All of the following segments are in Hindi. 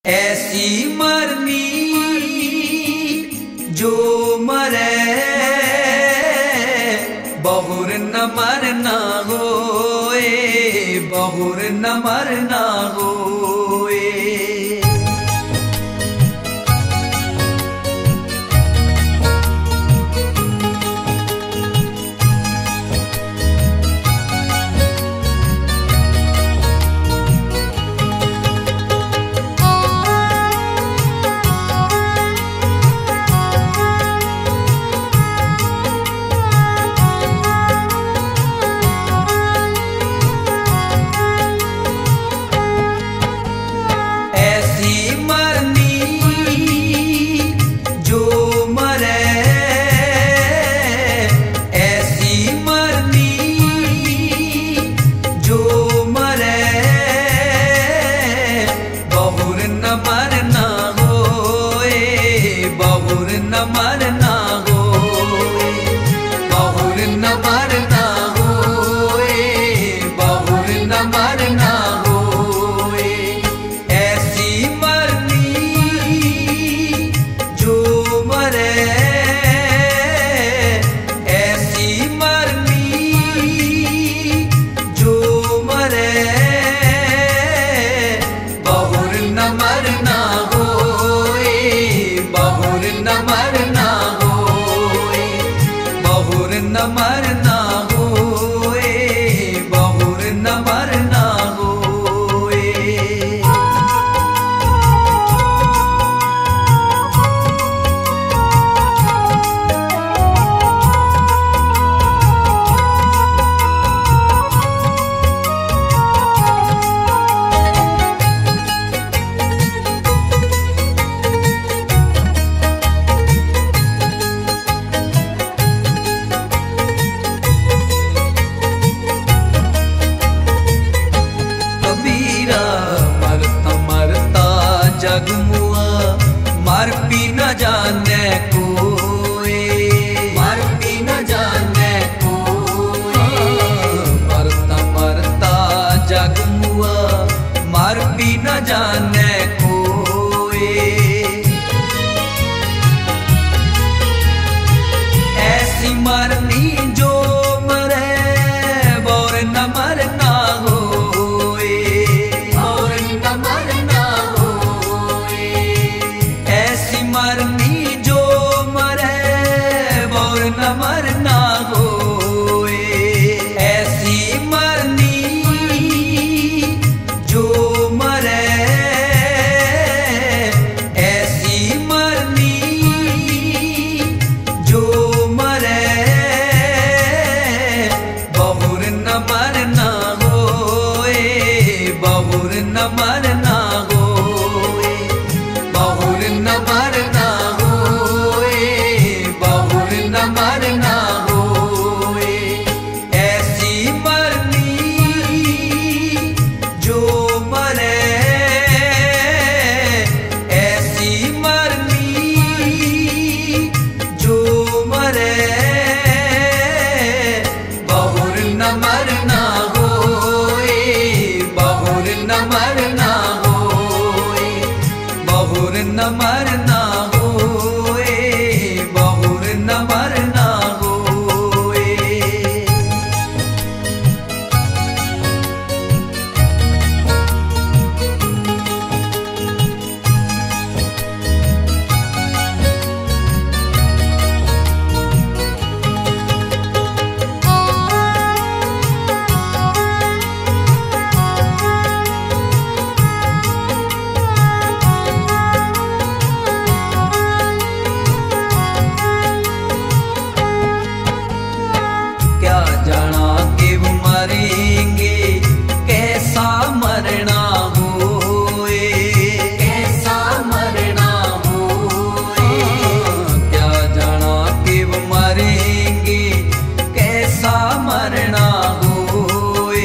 ऐसी मरनी जो मरे बहुर न मरना होए, बहुर न मरना होए। मर भी न जाने कोई, मर भी न जाने कोई। मरता मरता जग मुआ, मर भी न जाने कोई। ऐसी मरनी जो मरे और न मरना होए, और न मरना होए। ऐसी मरनी जो मरे और न मरना होए। ऐसी मरनी जो मरे, ऐसी मरनी जो मरे बहुर न मरना होए, बहुर न मरना होए, बहुर न मरना होए, बहुर न मरना होए। ऐसी मरनी जो मरे, ऐसी मरनी जो मरे बहुर न मरना होए, बहुर न मरना होए, बहुर न मरना होए, बहुर न मरना होए। क्या जाना कि वो मरेंगे, कैसा मरना होए, कैसा मरना होए। क्या जाना कि वो मरेंगे, कैसा मरना होए।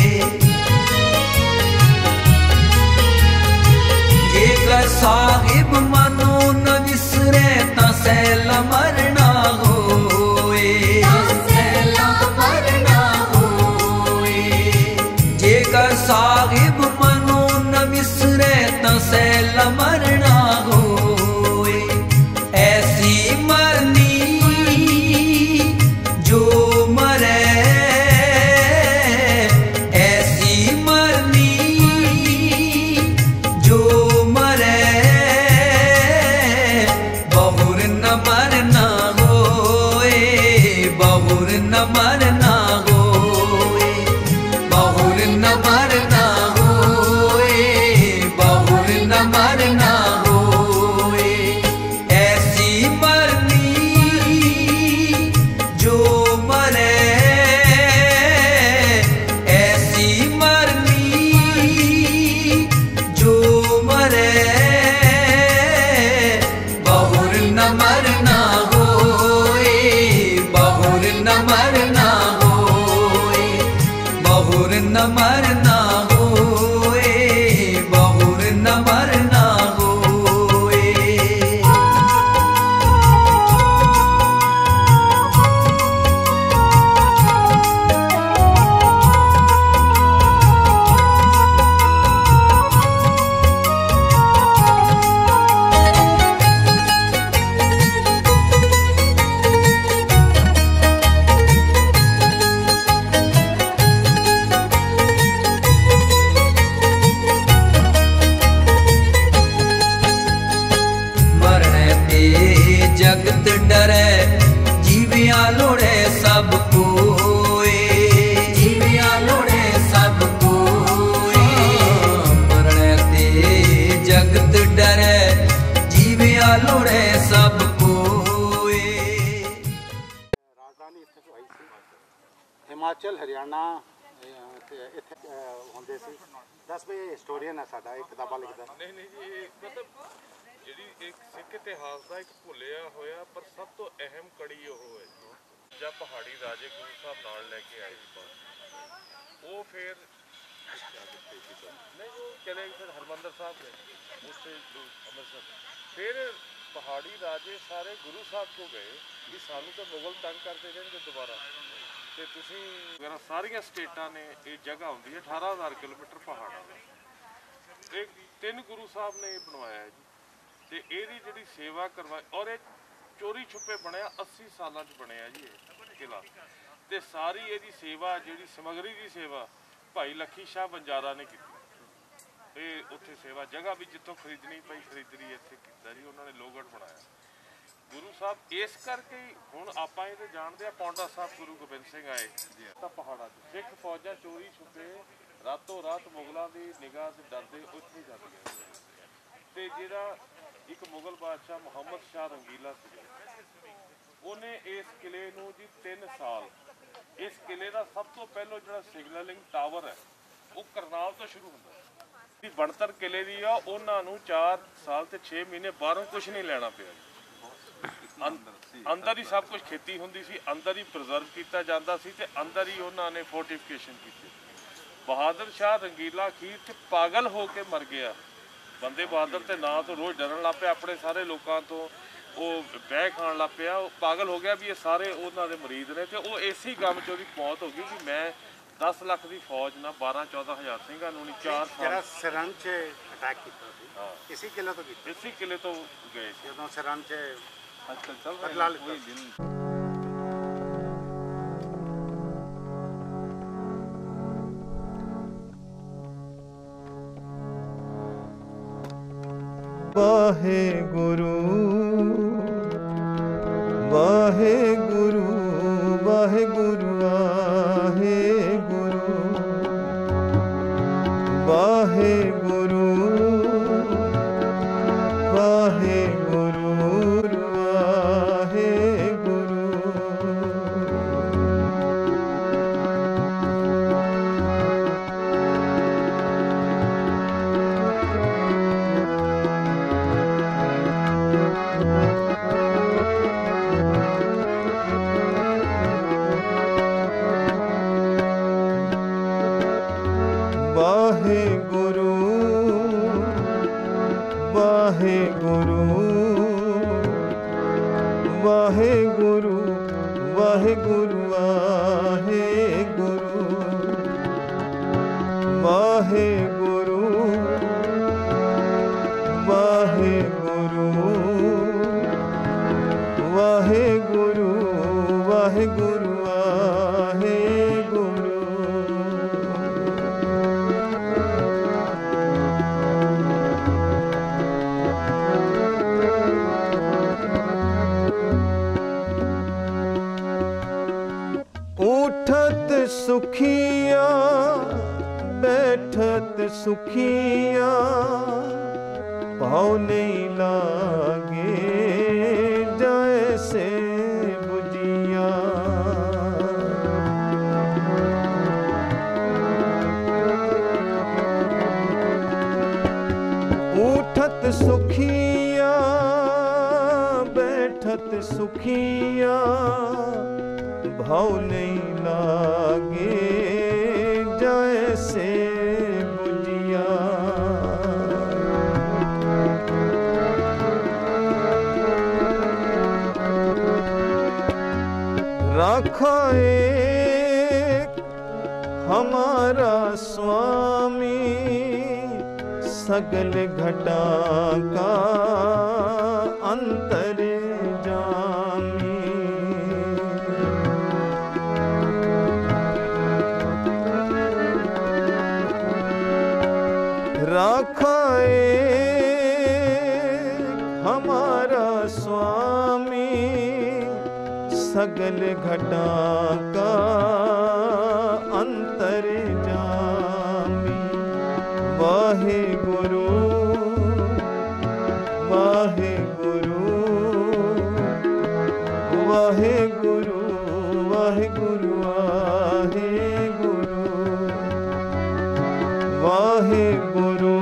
ये कर साहिब मनो न विसरे ता सैला मरना होए, साहिब मनो न विसरे त सैलम न मरना होए। ऐसी मरनी जो मरे, ऐसी मरनी जो मरे, बहुर न मरना होए, बहुर न मरना होए, बहुर न मरना होए, बहुर न मरना होए। जगत डरे जीविया लोड़े सब कोए, जीविया लोड़े सब कोए। मरने ते जगत डरे जीविया लोड़े सब कोए। राजधानी इत्थे तो आई सी, हिमाचल हरियाणा इत्थे होंदे सी। दस भी हिस्टोरीअन है साडा, एक किताबां लिखदा। नहीं नहीं जी, मतलब ਜਿਹੜੀ ਇੱਕ ਸਿੱਖ ਇਤਿਹਾਸ ਦਾ ਇੱਕ ਭੁੱਲਿਆ ਹੋਇਆ ਪਰ ਸਭ ਤੋਂ ਅਹਿਮ ਕੜੀ ਉਹ ਹੈ ਜੀ, ਜਦ ਪਹਾੜੀ ਰਾਜੇ ਗੁਰੂ ਸਾਹਿਬ ਨਾਲ ਲੈ ਕੇ ਆਏ ਸੀ ਉਹ ਫਿਰ ਨਹੀਂ ਉਹ ਚਲੇ ਗਏ ਫਿਰ ਹਰਮੰਦਰ ਸਾਹਿਬ ਗਏ ਉੱਥੇ ਅੰਮ੍ਰਿਤਸਰ। ਫਿਰ ਪਹਾੜੀ ਰਾਜੇ ਸਾਰੇ ਗੁਰੂ ਸਾਹਿਬ ਕੋਲ ਗਏ ਵੀ ਸਾਨੂੰ ਤਾਂ ਮੁਗਲ ਤੰਗ ਕਰਦੇ ਰਹਿਣਗੇ ਦੁਬਾਰਾ, ਤੇ ਤੁਸੀਂ ਵਗੈਰਾ ਸਾਰੀਆਂ ਸਟੇਟਾਂ ਨੇ ਇਹ ਜਗ੍ਹਾ ਹੁੰਦੀ ਹੈ 18,000 ਕਿਲੋਮੀਟਰ ਪਹਾੜਾਂ ਦਾ। ਇਹ 3 ਗੁਰੂ ਸਾਹਿਬ ਨੇ ਇਹ ਬਣਵਾਇਆ ਜੀ, ਤੇ ਇਹਦੀ ਜਿਹੜੀ ਸੇਵਾ ਕਰਵਾਈ ਔਰ ਇਹ ਚੋਰੀ ਛੁਪੇ ਬਣਿਆ 80 ਸਾਲਾਂ 'ਚ ਬਣਿਆ ਜੀ ਇਹ ਕਿਲਾ। ਤੇ ਸਾਰੀ ਇਹਦੀ ਸੇਵਾ ਜਿਹੜੀ ਸਮਗਰੀ ਦੀ ਸੇਵਾ ਭਾਈ ਲੱਖੀ ਸ਼ਾਹ ਬੰਜਾਰਾ ਨੇ ਕੀਤੀ। ਇਹ ਉੱਥੇ ਸੇਵਾ ਜਗ੍ਹਾ ਵੀ ਜਿੱਥੋਂ ਖਰੀਦਣੀ ਪਈ ਖਰੀਦਣੀ ਇੱਥੇ ਕੀਤਾ ਜੀ ਉਹਨਾਂ ਨੇ ਲੋਹਗੜ੍ਹ ਬਣਾਇਆ ਗੁਰੂ ਸਾਹਿਬ। ਇਸ ਕਰਕੇ ਹੁਣ ਆਪਾਂ ਇਹ ਤੇ ਜਾਣਦੇ ਆ ਪੌਂਟਾ ਸਾਹਿਬ ਗੁਰੂ ਗੋਬਿੰਦ ਸਿੰਘ ਆਏ ਤਾਂ ਪਹਾੜਾਂ 'ਚ ਸਿੱਖ ਫੌਜਾਂ ਚੋਰੀ ਛੁਪੇ ਰਾਤੋਂ ਰਾਤ ਮੁਗਲਾਂ ਦੀ ਨਿਗਾਹ ਦੇ ਡਰਦੇ ਉੱਥੇ ਜਾਂਦੇ ਗਏ। ਤੇ ਜਿਹੜਾ ਇੱਕ ਮੁਗਲ ਬਾਦਸ਼ਾਹ ਮੁਹੰਮਦ ਸ਼ਾਹ ਰੰਗੀਲਾ ਸੀ ਉਹਨੇ ਇਸ ਕਿਲੇ ਨੂੰ ਜੀ 3 ਸਾਲ, ਇਸ ਕਿਲੇ ਦਾ ਸਭ ਤੋਂ ਪਹਿਲਾਂ ਜਿਹੜਾ ਸਿਗਨਲਿੰਗ ਟਾਵਰ ਹੈ ਉਹ ਕਰਨਾਲ ਤੋਂ ਸ਼ੁਰੂ ਹੁੰਦਾ ਸੀ। ਬਣਤਰ ਕਿਲੇ ਦੀ ਆ ਉਹਨਾਂ ਨੂੰ 4 ਸਾਲ ਤੇ 6 ਮਹੀਨੇ ਬਾਹਰੋਂ ਕੁਝ ਨਹੀਂ ਲੈਣਾ ਪਿਆ। ਅੰਦਰ ਹੀ ਸਭ ਕੁਝ ਖੇਤੀ ਹੁੰਦੀ ਸੀ, ਅੰਦਰ ਹੀ ਪ੍ਰੀਜ਼ਰਵ ਕੀਤਾ ਜਾਂਦਾ ਸੀ ਤੇ ਅੰਦਰ ਹੀ ਉਹਨਾਂ ਨੇ ਫੋਰਟੀਫਿਕੇਸ਼ਨ ਕੀਤੀ। ਬਹਾਦਰ ਸ਼ਾਹ ਰੰਗੀਲਾ ਅਖੀਰ 'ਚ ਪਾਗਲ ਹੋ ਕੇ ਮਰ ਗਿਆ। ਬੰਦੇ ਬਹਾਦਰ ਤੇ ਨਾਂ ਤੋਂ ਰੋਜ਼ ਡਰਨ ਲੱਗ ਪਿਆ, ਆਪਣੇ ਸਾਰੇ ਲੋਕਾਂ ਤੋਂ ਉਹ ਬਹਿ ਖਾਣ ਲੱਗ ਪਿਆ। ਉਹ ਪਾਗਲ ਹੋ ਗਿਆ ਵੀ ਇਹ ਸਾਰੇ ਉਹਨਾਂ ਦੇ ਮਰੀਦ ਨੇ, ਤੇ ਉਹ ਇਸੇ ਗਮ 'ਚ ਉਹਦੀ ਮੌਤ ਹੋ ਗਈ ਕਿ ਮੈਂ 10 ਲੱਖ ਦੀ ਫੌਜ ਨਾਲ 12-14 ਹਜ਼ਾਰ ਸਿੰਘਾਂ ਨੂੰ ਨਹੀਂ 4 ਸਾਲ ਜਿਹੜਾ ਸਰਹੰਦ 'ਚ ਅਟੈਕ ਕੀਤਾ ਸੀ ਇਸੇ ਕਿਲੇ ਤੋਂ ਕੀਤਾ, ਇਸੇ ਕਿਲੇ ਤੋਂ ਗਏ ਸੀ। ਜਦੋਂ ਸਰਹੰਦ 'ਚ ਅੱਜਕੱਲ ਚੱਲ ਬਦਲਾ ਰਿਹਾ ਲਿੱਤਾ। ਵਾਹਿਗੁਰੂ ਵਾਹਿਗੁਰੂ ਵਾਹਿਗੁਰੂ ਵਾਹਿਗੁਰੂ ਵਾਹਿਗੁਰੂ ਵਾਹਿਗੁਰੂ ਵਾਹਿਗੁਰੂ ਵਾਹਿਗੁਰੂ ਵਾਹਿਗੁਰੂ ਵਾਹਿਗੁਰੂ ਵਾਹਿਗੁਰੂ ਵਾਹਿਗੁਰੂ उठत सुखिया बैठत सुखिया भाव नहीं लागे जैसे बुझिया। उठत सुखिया बैठत सुखिया, भाव नहीं लागे जैसे बुझिया। राखा एक हमारा स्वामी, सगल घटा का अंतर जामी। राखा एक हमारा स्वामी, सगल घटा का अंतर जामी। वाहे गुरु वाहे गुरु वाहे गुरु वाहे गुरु वाहे गुरु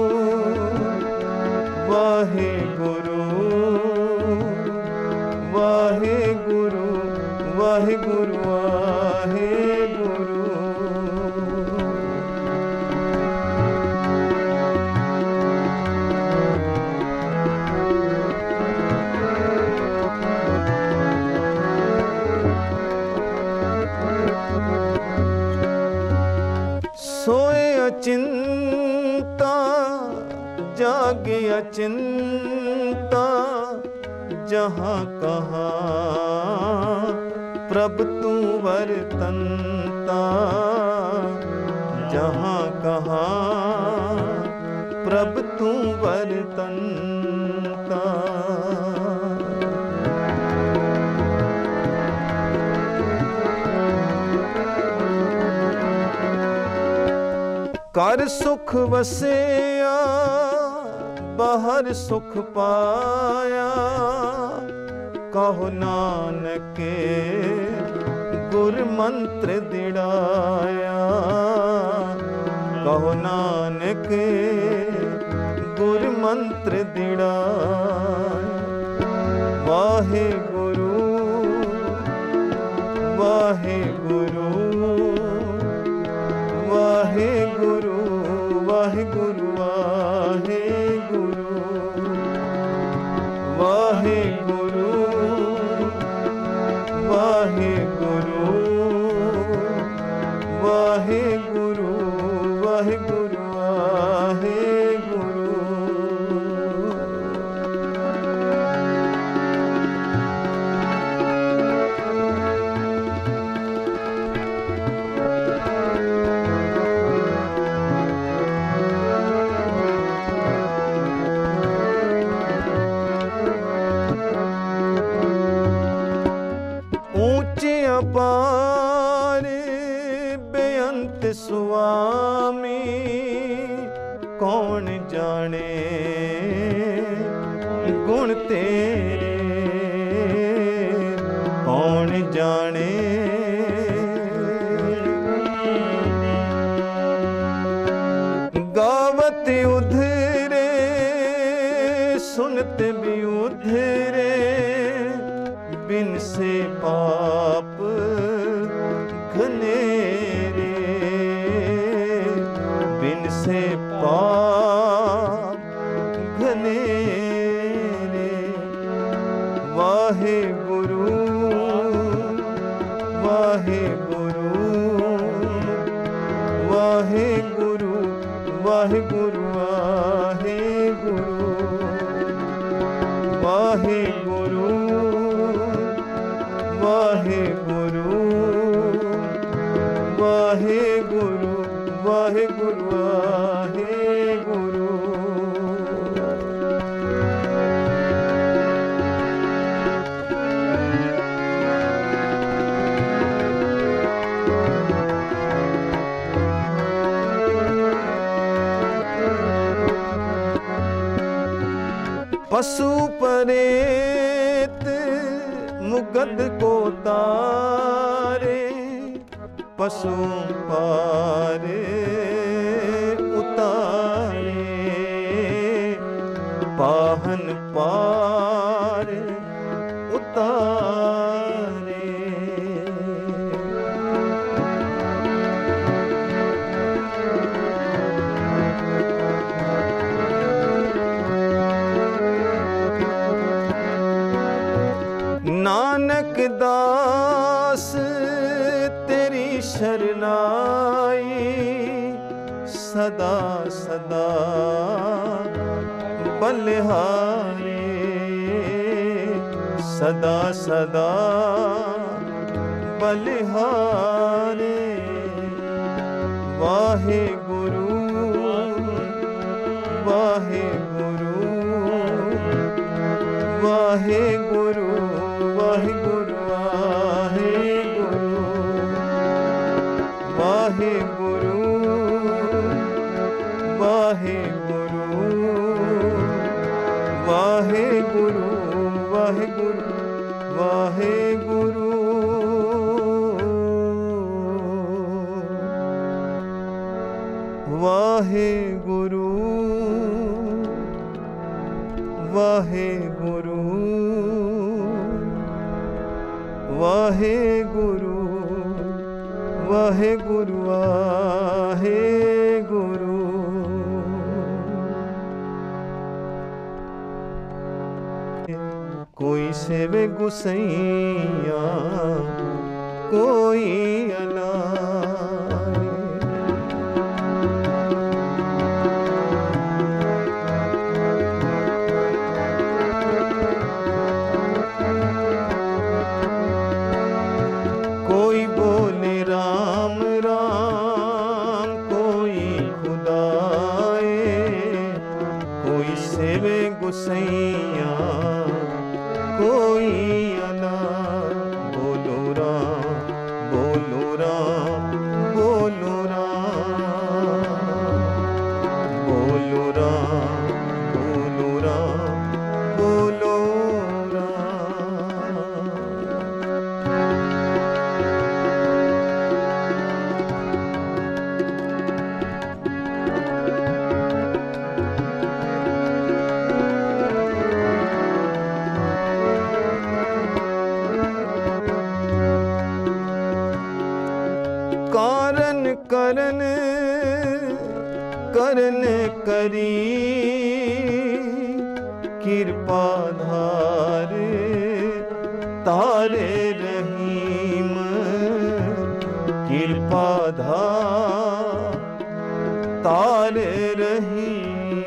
वाहे गुरु वाहे गुरु वाहे गुरु वाहे गुरु। सोए अचिंता जागे अचिंता, जहाँ कहाँ प्रभु तू वर्तनता। जहाँ कहाँ प्रभु तू वर्तनता। कर सुख वसिया बाहर सुख पाया, कहो नानक गुर मंत्र दिड़ाया। कहो नानक गुर मंत्र दिड़ाया। वाहे गुरु वाहे गुरु वाहे गुरु वाहे गुरु वाहे गुरु वाहे गुरु वाहे गुरु वाहे गुरु वाहे गुरु वाहे गुरु। अपार बेअंत स्वामी, कौन जाने गुण तेरे। कौन जाने गावत उधरे सुनत भी उधरे, बिन से पाप घनेरे। बिन से पाप घनेरे। वाहे गुरु वाहे गुरु वाहे गुरु वाहे गुरु वाहे गुरु वाहे गुरु वाहे गुरु वाहे गुरु वाहे गुरु। पशु परेत मुगद को तारे, पशु पारे उतारे, पाहन पार उतारे। नानक दास तेरी शरनाई, सदा सदा बलिहारी, सदा सदा बलिहारी। वाहे गुरु वाहे गुरु वाहे गुरु वाहे गुरु वाहे गुरु वाहे गुरु वाहे गुरु वाहे गुरु वाहे गुरु वाहे गुरु वाहे गुरु वाहे गुरु वाहे गुरु वाहे गुरु। कोई सेवे गुसैया कोई अलाए, कोई बोले राम राम कोई खुदाए, कोई सेवे गुसैया कोई अला। बोलो राम बोलो राम बोलो राम बोलो राम बोलो राम बोलो राम। कारण करन करन करी, कृपा धार तारे रहीम, कृपा धार तारे रहीम।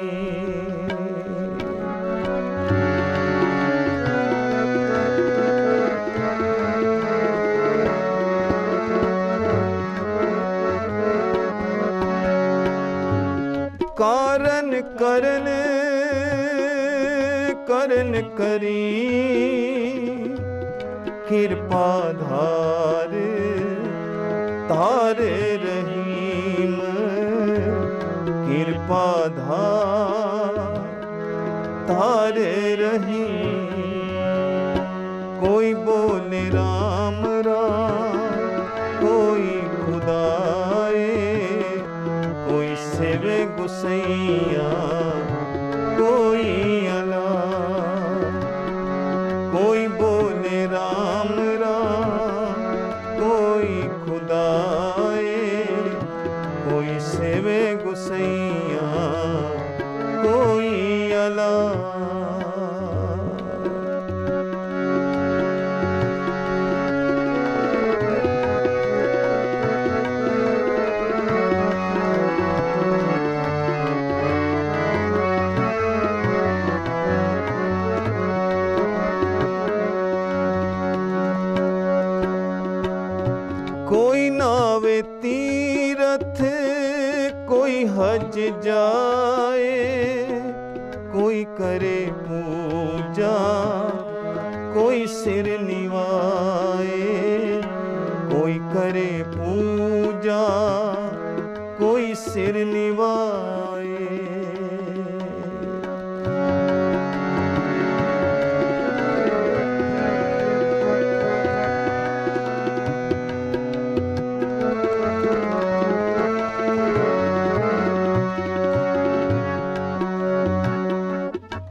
कारण करन करन करी, कृपा धार तारे रहीम, कृपा धार तारे रहीम। कोई बोले राम राम कोई खुदाए, कोई सेवे गुसैया कोई अला। कोई बोले राम राम कोई खुदाए, कोई सेवे गुसैया कोई अला। कोई नावे तीरथ कोई हज जाए, कोई करे पूजा कोई सिर निवाए, कोई करे पूजा कोई सिर निवाए।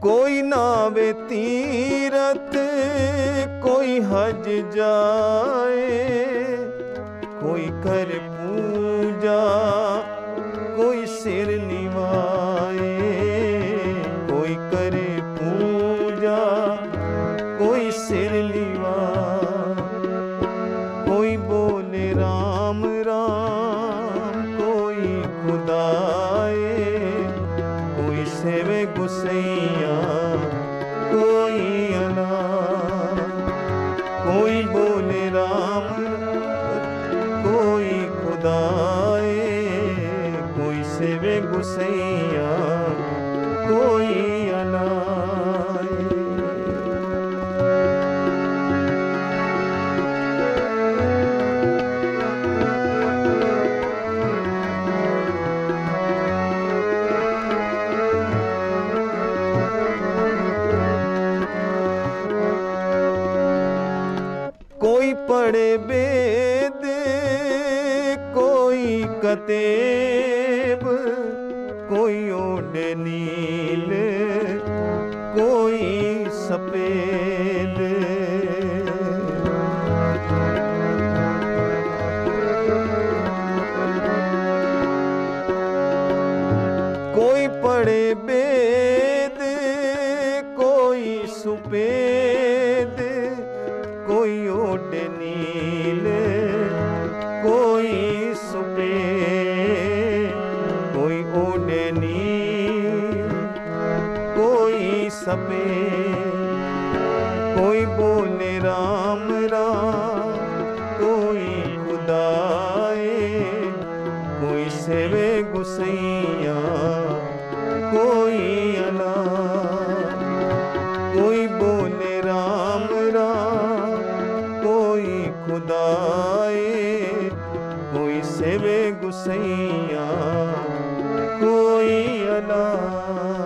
कोई नावे तीरथ कोई हज जाए, कोई कर पूजा कोई सिर निवाए, कोई करे पूजा कोई सिर निवाए, कोई बोले राम राम कोई खुदाए, कोई सेवे गुसैया कोई अनाथ, कोई बोले राम कोई खुदाए, कोई सेवे गुसैया कोई अनाथ। कोई पढ़े वेद कोई कतेब, कोई ओढ़े नील कोई सफेद, कोई पढ़े वेद कोई सुपेद, कोई ओढ़े नील कोई सफेद, कोई ओढ़े नील कोई सफेद, कोई बोले राम राम कोई खुदाए, कोई सेवे गुसैया कोई अनाथ, कोई बोले राम राम कोई खुदाए, कोई सेवे गुसैया कोई अनाथ।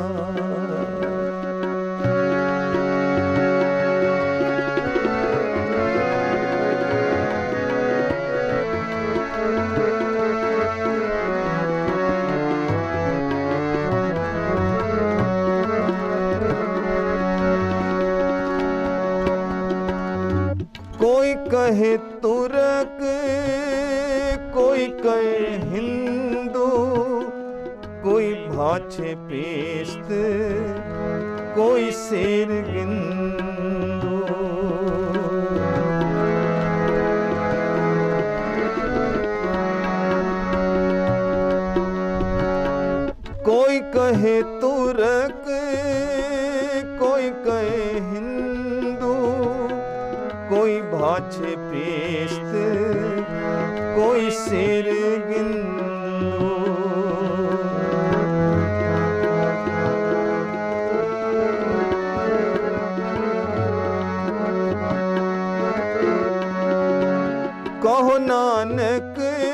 कोई कहे तुर्क कोई कहे हिंदू, कोई भाछे पेस्त कोई शेर गिंदू, कोई कहे तुर्क कोई कहे हिंदू, कोई भाछे पेस्त कोई शेर गिंदू, कहो नानक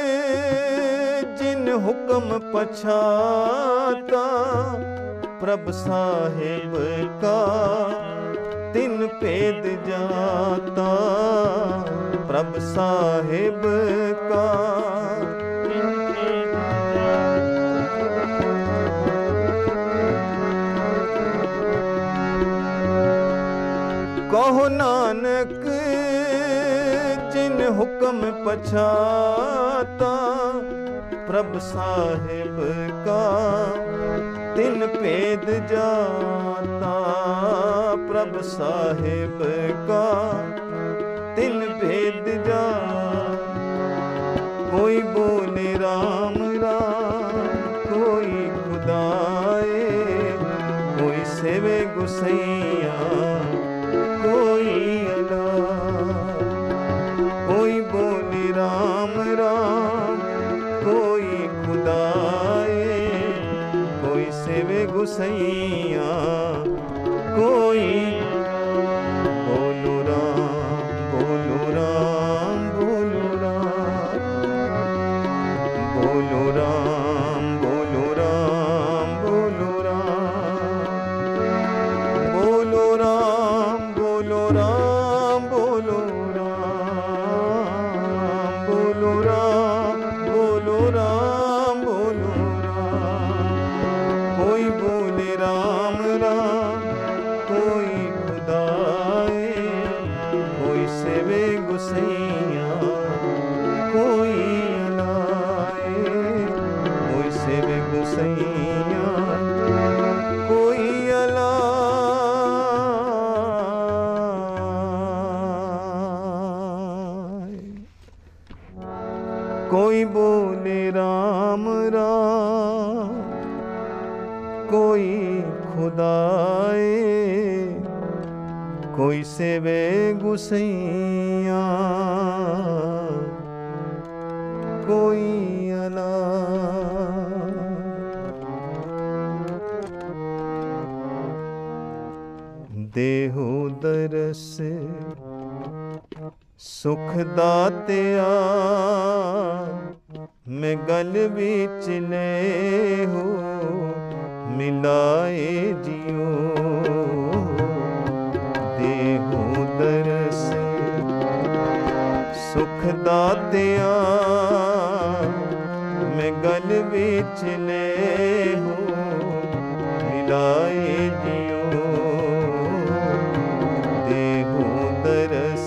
जिन हुक्म पछाता, प्रभ साहिब का तिन पेद जाता, प्रभ साहिब का कहो नानक जिन हुक्म पछाता, प्रभ साहिब का तिन पेद जाता, प्रभ साहिब का तिन भेद जा, कोई बोले राम राम कोई खुदाए, कोई सेवे गुसैया कोई अनाथ, कोई बोले राम राम कोई खुदाए, कोई सेवे गुसैया कोई, बोलो राम बोलो राम बोलो राम, बोलो राम बोलो राम बोलो राम, बोलो राम बोलो राम बोलो राम, बोलो राम बोलो राम बोलो राम, कोई बोले राम राम कोई बोले राम राम, कोई खुदाए, कोई सेवे गुसैया, कोई अला। देहु दरस सुख दातिया, मैं गल बिच ले हो मिलाए जियो। देहु दरस सुख दातिया, मैं गल बिच ले हो मिलाए जियो। देहु दरस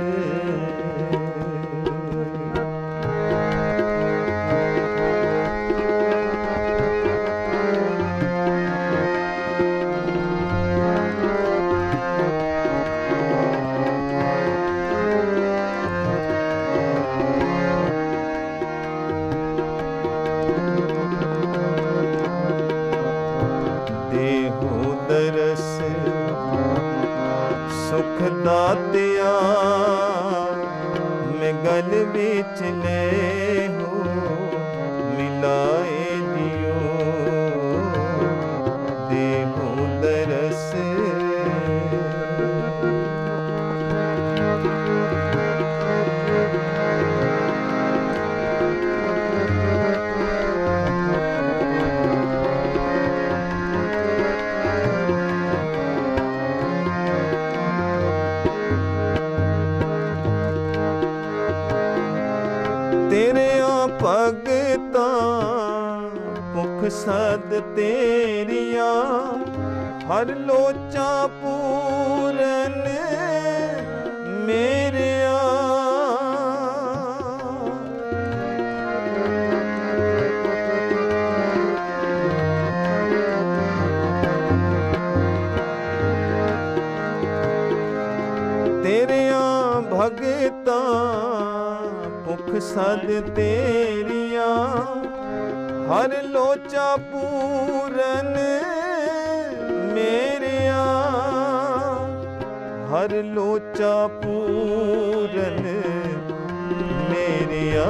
दातिया, मैं गल बिच ले हो मिलाए जियो। देहु दरस भगता भुख सद तेरिया, हर लोचा पूरन मेरिया। तेरिया भगता भुख सद तेरिया, हर लोचा पूरन मेरिया। हर लोचा पूरन मेरिया।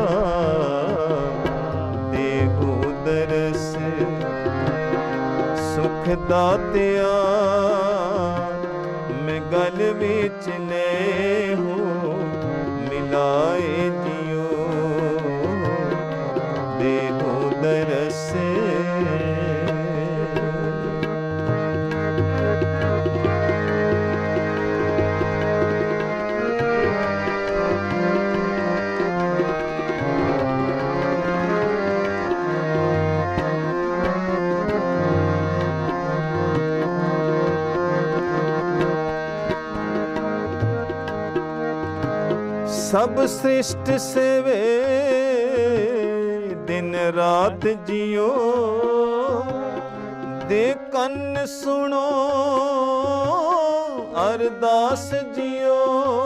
देहु दरस सुख दातिया, मैं गल बिच ले हो मिलाए जियो। देहु दरस सब सृष्ट सेवे दिन रात जियो। दे कन्न सुनो अरदास जियो।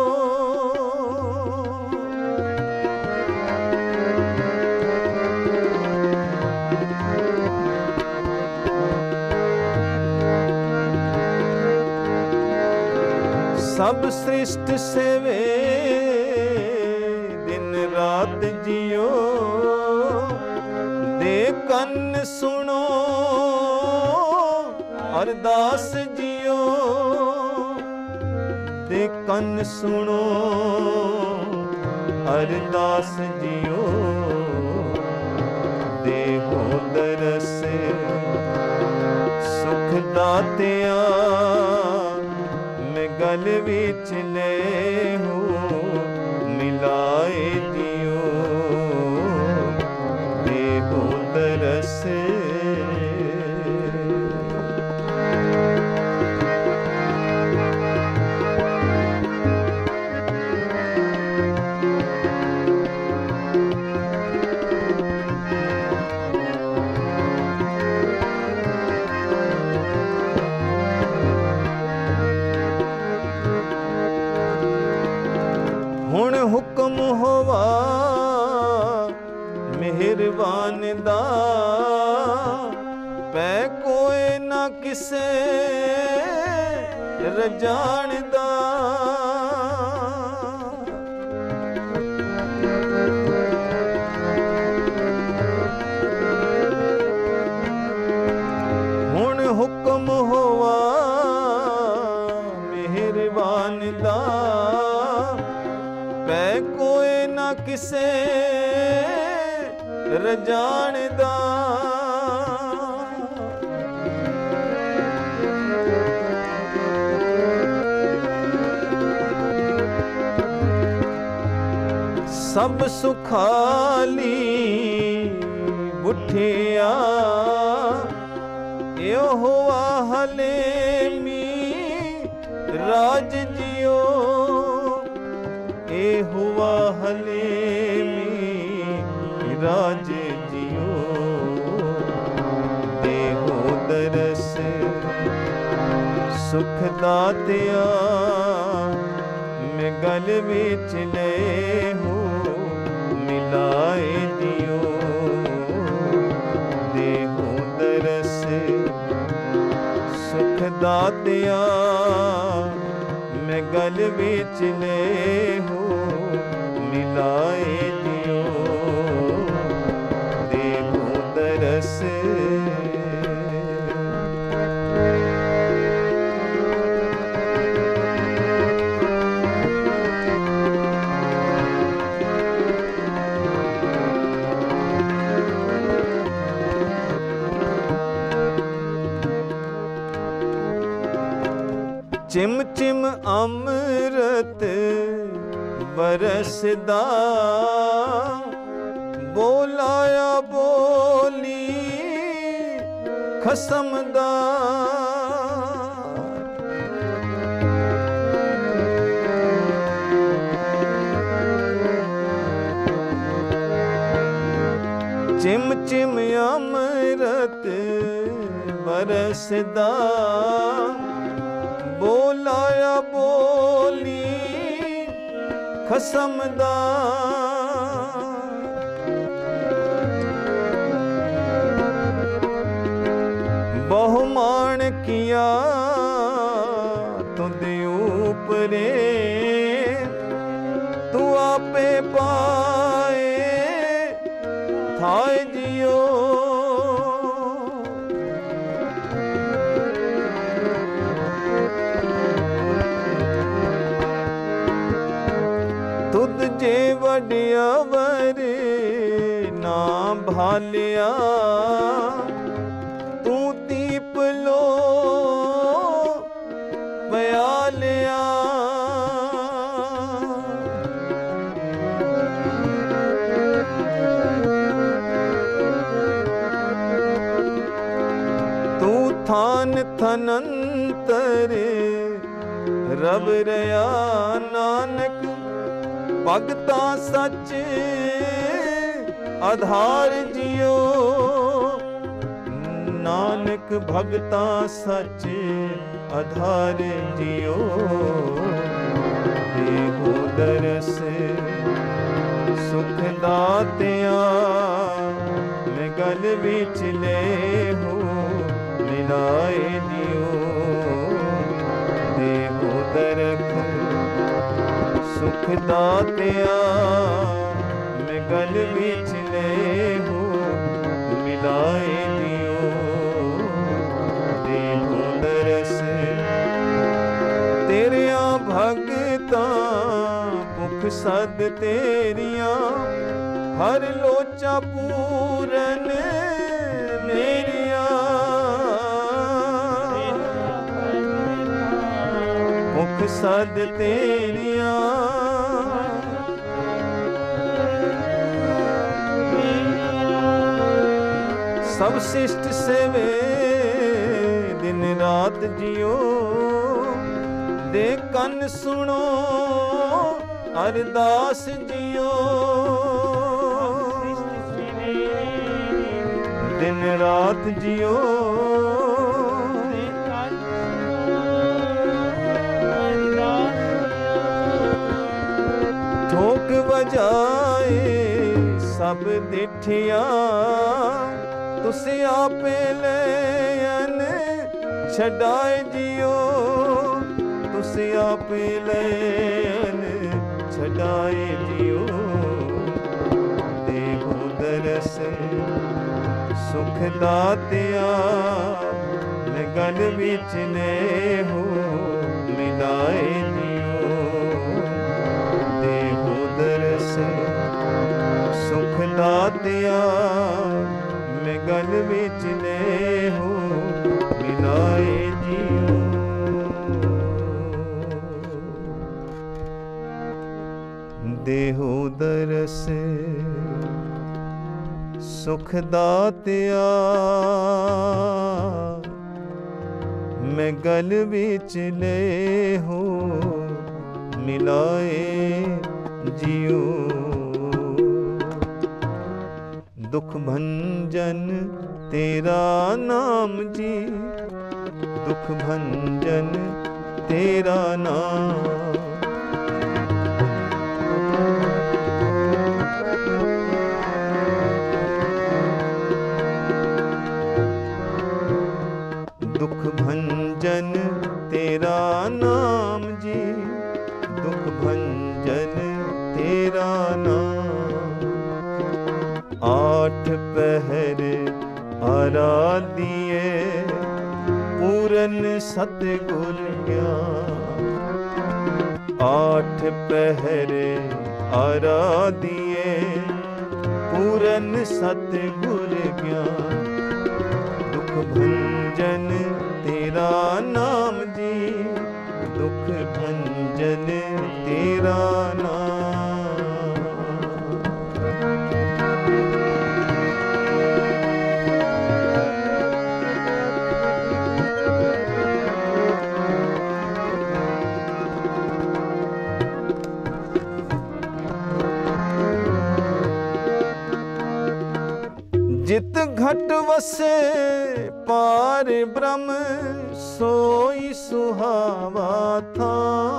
सब सृष्ट सेवे रात जियो। दे कन्न सुनो अरदास जियो। दे कन्न सुनो अरदास जियो। देहु दरस सुख दातिया, मैं गल बिच ले हो मिलाए जियो। देहु दरस हुण हुक्म होवा ਮਿਹਰਬਾਨ ਦਾ ਪੈ ਕੋਏ ਨਾ ਕਿਸੇ ਰਜਾਣ ਦਾ। ਹੁਣ ਹੁਕਮ ਹੋਵਾ ਮਿਹਰਬਾਨ ਦਾ ਪੈ ਕੋਏ ਨਾ ਕਿਸੇ ਰਜਾਣ ਦਾ। ਸਭ ਸੁਖਾਲੀ ਬੁੱਠਿਆ ਯਹੋਵਾ ਹਲੇਮੀ ਰਾਜ ਜਿਉ। ਯਹੋਵਾ ਹਲੇਮੀ ਰਾਜ ਜਿਉ। ਦੇਹੋ ਦਰਸ ਸੁਖ ਦਾਤਿਆ ਮੈਂ ਗਲ ਵਿੱਚ ਲੈ ਹੋ ਮਿਲਾਏ ਦਿਓ। ਦੇਹੋ ਦਰਸ ਸੁਖ ਦਾਤਿਆ ਮੈਂ ਗਲ ਵਿੱਚ ਲੈ ਹੋ ਮਿਲਾਏ ਦਿਓ। ਦੇਹੋ ਦਰਸ ਚਿਮ ਚਿਮ ਅੰਮ੍ਰਿਤ ਬਰਸਦਾ ਬੋਲਾਇਆ ਬੋਲੀ ਖਸਮ ਦਾ। ਚਿਮ ਚਿਮ ਅੰਮ੍ਰਿਤ ਬਰਸਦਾ ਬੋਲਾਇਆ ਬੋਲੀ ਖਸਮ ਦਾ। ਬਹੁ ਮਾਣ ਕੀਆ ਤੁਧ ਉਪਰੇ ਤੂੰ ਆਪੇ ਪਾਏ ਥਾਏ ਜਿਉ। ਤੁਧ ਜੇ ਵਡਿਆਵਰ ਨਾ ਭਾਲਿਆ ਤੂੰ ਦੀਪ ਲੋ ਪਿਆਲਿਆ। ਤੂੰ ਥਾਨ ਥਨੰਤਰ ਰਬ ਰਿਆ ਨਾਨਕ ਭਗਤਾ ਸੱਚ ਆਧਾਰ ਜਿਉ। ਨਾਨਕ ਭਗਤਾ ਸੱਚ ਆਧਾਰ ਜਿਉ। ਦੇਹੋ ਦਰਸ ਸੁਖ ਦਾਤਿਆ ਮੈਂ ਗਲ ਵਿੱਚ ਲੈ ਹੋ ਮਿਲਾਏ ਦਿਓ। ਦੇਹੋ ਦਰਖ ਸੁਖ ਦਾਤਿਆ ਮੈਂ ਗਲ ਵਿੱਚ ਲੈ ਹੋ ਮਿਲਾਏ ਦਿਓ। ਦੇਹੋ ਦਰਸ ਤੇਰਿਆਂ ਭਗਤਾਂ ਭੁਖ ਸਦ ਤੇਰੀਆਂ ਹਰ ਲੋਚਾ ਪੂਰਨ ਮੇਰੀਆਂ। ਭੁਖ ਸਦ ਤੇਰੀਆਂ ਸਭ ਸਿਸ਼ਟ ਸੇਵੇ ਦਿਨ ਰਾਤ ਜਿਉ। ਦੇ ਕੰਨ ਸੁਣੋ ਅਰਦਾਸ ਜਿਉ। ਦਿਨ ਰਾਤ ਜਿਉ। ਠੋਕ ਵਜਾਏ सब दिठिया तुसी आपे लैन छड़ाए जियो तुसी आपे लैन छड़ाए जियो देहो दरस सुख दातिया मैं गल विच ने हो मिलाए जियो देहो दरस सुख दातिया मैं गल विच ने हो मिलाए जियो देहो दरस सुख दातिया मैं गल विच ले हो मिलाए जियो दुख भंजन तेरा नाम जी दुख भंजन तेरा नाम दुख भंजन तेरा नाम जी दुख भंजन तेरा नाम आठ पहर आराधिए पूरन सतगुर ज्ञान आठ पहर आराधिए पूरन सतगुर ज्ञान दुख भंजन तेरा नाम जी दुख भंजन तेरा नाम जित घट वसे पार ब्रह्म सोई सुहावा था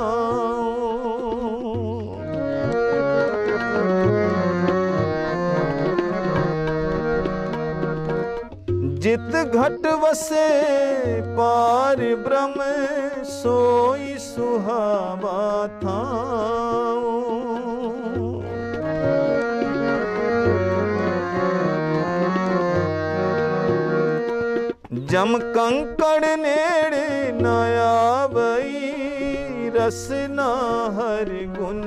जित घट वसे पार ब्रह्म सोई सुहावा था जम कंकड़ नेड़े न आवई रसना हर गुण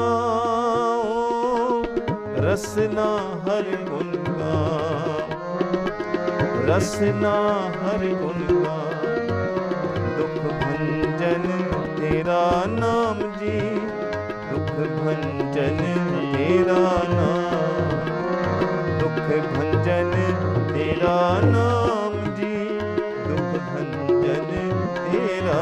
गाओ रसना हर गुण गाओ रसना हर गुण गाओ दुख भंजन तेरा नाम जी दुख भंजन तेरा नाम दुख भंजन तेरा नाम भंजन तेरा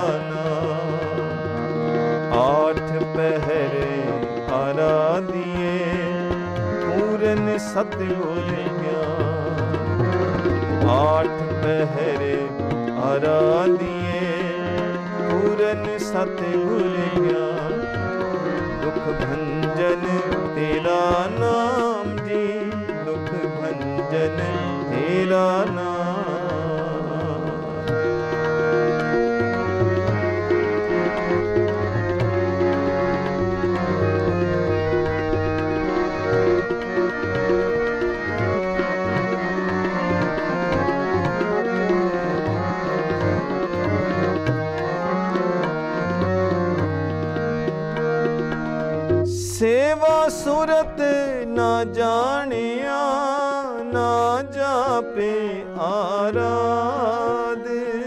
नाम आठ पहर आराधिए पूरन सतगुर ज्ञान आठ पहर आराधिए पूरन सतगुर ज्ञान दुख भंजन तेरा नाम जी दुख भंजन तेरा नाम सेवा सूरत ना जानिया ना जापे आराध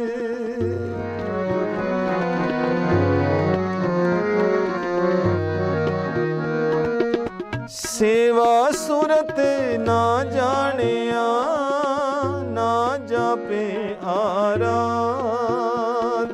सेवा सूरत ना जानिया ना जापे आराध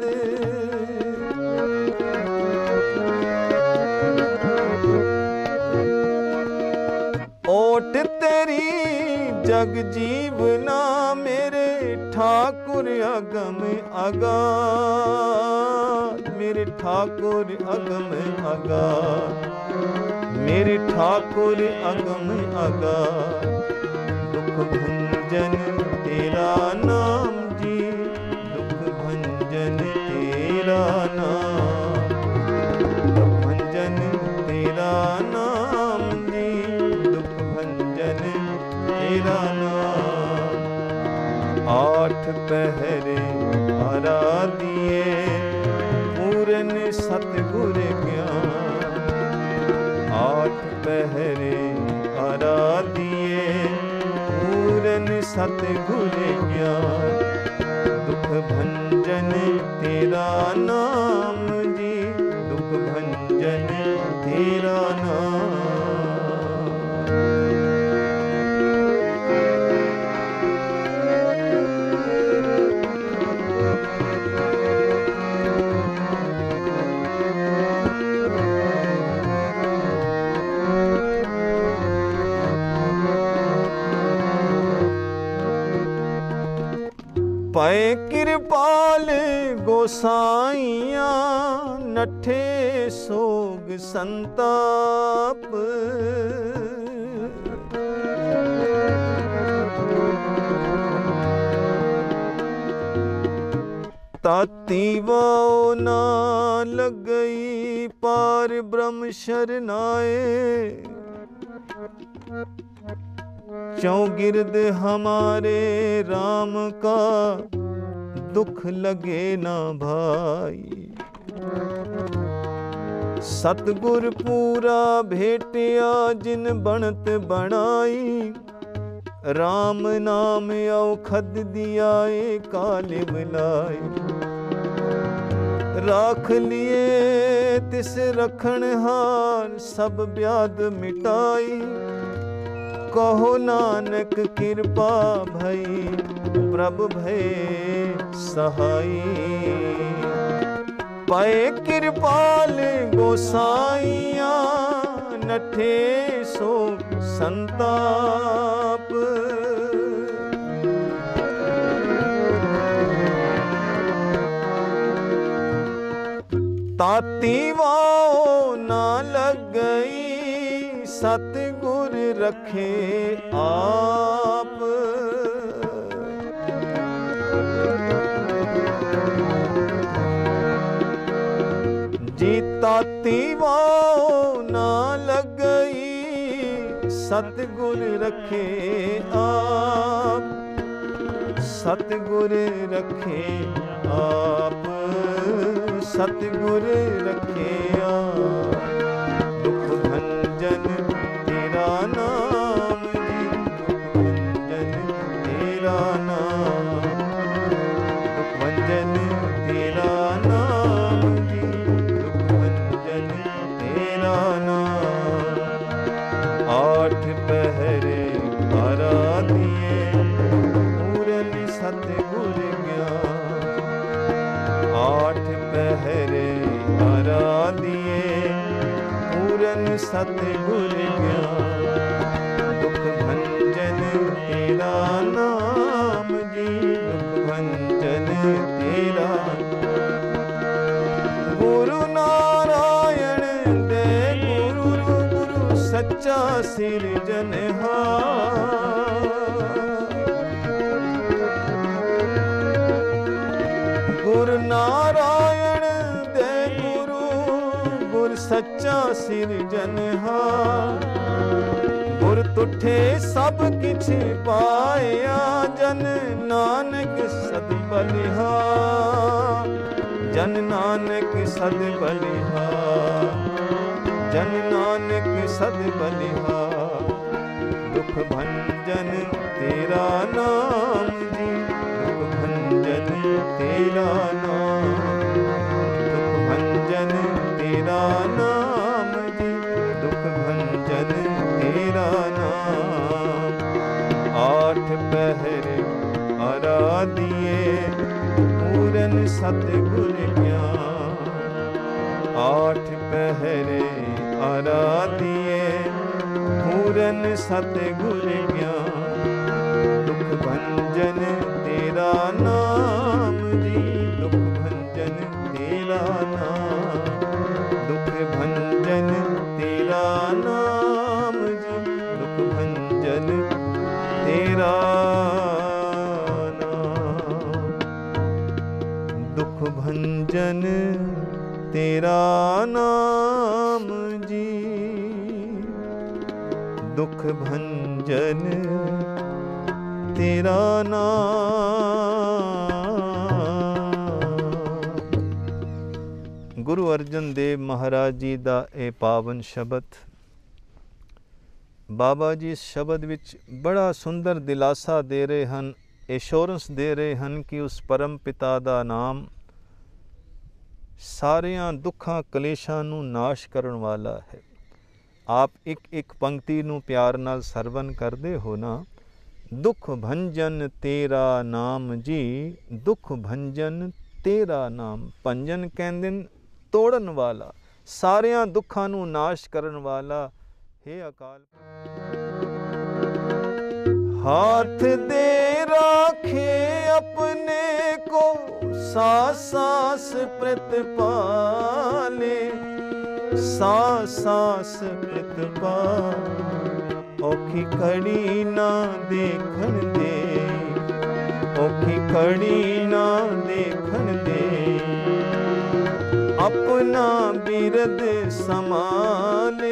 ओट तेरी जग जीवना मेरे ठाकुर अगम अगाध मेरे ठाकुर अगम अगा, मेरे ठाकुर अगम अगा। दुख भंजन तेरा नाम जी, दुख भंजन तेरा नाम, दुख भंजन तेरा नाम जी, दुख भंजन तेरा नाम। आठ पहरे आराधिए पूरन सतगुर ज्ञान, आठ पहरे आराधिए पूरन सतगुर ज्ञान। दुख भंजन तेरा नाम जी, दुख भंजन तेरा नाम। पै कृपाल गोसाइया, नठे सोग संताप। ताती वाओ ना लगई पार ब्रह्म शरनाए। चौगिर्द हमारे राम का दुख लगे ना भाई। सतगुर पूरा भेटिया जिन बनत बनाई। राम नाम औखद दिया काल मिलाई। राख लिए तिस रखन हार सब ब्याद मिटाई। कहो नानक कृपा भई प्रभु भय सहाई। पाए कृपाल गोसाइया, नठे सो संताप। ताती वाओ ना लग गई, सतगुर रखे आप। जीताती वाओ ना लग गई, सतगुर रखे आप। सतगुर रखे आप, सतगुर रखे आप। दुख भंजन तेरा नाम जी, दुख भंजन तेरा नाम। दुख भंजन तेरा नाम जी, दुख भंजन तेरा नाम। आठ पहरे आराधिए पूरन सतगुर ज्ञान। आठ पहरे आराधिए पूरन सतगुर ज्ञान। दुख भंजन तेरा नाम जी, दुख भंजन तेरा। गुरु नारायण दे गुरु, गुरु सच्चा सिरजनहार। गुरु नारायण दे गुरु, गुर सच्चा सिरजनहार। गुर तुठे सब किछ पाया, जन नानक सद बलिहार। जन नानक सद बलिहार, जन नानक सद बलिहार। दुख भंजन तेरा नाम जी, दुख भंजन तेरा नाम। दुख भंजन तेरा नाम जी, दुख भंजन तेरा नाम। आठ पहरे आराधिए पूरन सतगुर ज्ञान। आठ पहरे आराधिए पूरन सतगुर ज्ञान। दुख भंजन तेरा नाम जी, दुख भंजन तेरा नाम, दुख भंजन तेरा नाम जी, दुख भंजन तेरा नाम, दुख भंजन तेरा नाम जी, दुख भंजन तेरा नाम। गुरु अर्जन देव महाराज जी ਦਾ ਇਹ ਪਾਵਨ ਸ਼ਬਦ, ਬਾਬਾ ਜੀ ਇਸ ਸ਼ਬਦ ਵਿੱਚ ਬੜਾ ਸੁੰਦਰ ਦਿਲਾਸਾ ਦੇ ਰਹੇ ਹਨ, ਐਸ਼ੋਰੈਂਸ ਦੇ ਰਹੇ ਹਨ ਕਿ ਉਸ ਪਰਮ ਪਿਤਾ ਦਾ ਨਾਮ ਸਾਰਿਆਂ ਦੁੱਖਾਂ ਕਲੇਸ਼ਾਂ ਨੂੰ ਨਾਸ਼ ਕਰਨ ਵਾਲਾ ਹੈ। ਆਪ ਇੱਕ ਇੱਕ ਪੰਕਤੀ ਨੂੰ ਪਿਆਰ ਨਾਲ ਸਰਵਨ ਕਰਦੇ ਹੋ ਨਾ, ਦੁੱਖ ਭੰਜਨ ਤੇਰਾ ਨਾਮ ਜੀ, ਦੁੱਖ ਭੰਜਨ ਤੇਰਾ ਨਾਮ। ਭੰਜਨ ਕਹਿੰਦੇ ਨੇ ਤੋੜਨ ਵਾਲਾ, ਸਾਰਿਆਂ ਦੁੱਖਾਂ ਨੂੰ ਨਾਸ਼ ਕਰਨ ਵਾਲਾ। हे अकाल हाथ दे राखे अपने को, सास सास प्रतिपाले, सास सास प्रतिपाल। औखी कड़ी ना देखन दे, औखी कड़ी ना देखन दे, अपना बिरद समाले